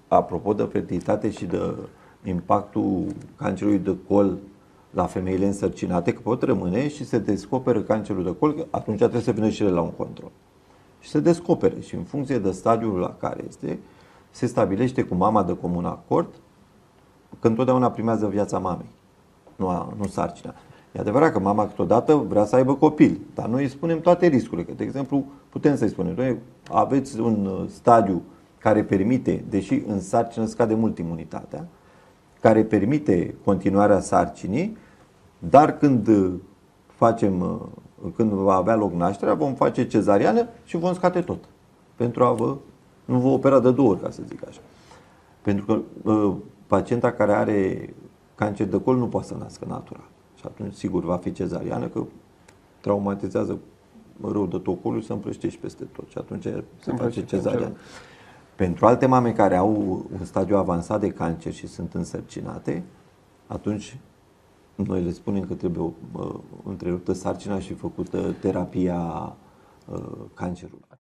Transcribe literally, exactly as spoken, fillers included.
apropo de fertilitate și de impactul cancerului de col la femeile însărcinate, că pot rămâne și se descoperă cancerul de col, atunci trebuie să vină și ele la un control. Și se descopere și în funcție de stadiul la care este, se stabilește cu mama de comun acord că întotdeauna primează viața mamei, nu, nu sarcina. E adevărat că mama câteodată vrea să aibă copil, dar noi îi spunem toate riscurile. Că, de exemplu, putem să-i spunem, noi aveți un stadiu care permite, deși în sarcină scade mult imunitatea, care permite continuarea sarcinii, dar când facem, când va avea loc nașterea, vom face cezariană și vom scate tot. Pentru a vă, nu vă opera de două ori, ca să zic așa. Pentru că uh, pacienta care are cancer de col nu poate să nască natural. Și atunci, sigur, va fi cezariană, că traumatizează rău de tot colul, se împrăștește peste tot. Și atunci se face cezariană. Pentru alte mame care au un stadiu avansat de cancer și sunt însărcinate, atunci noi le spunem că trebuie uh, întreruptă sarcina și făcută terapia uh, cancerului.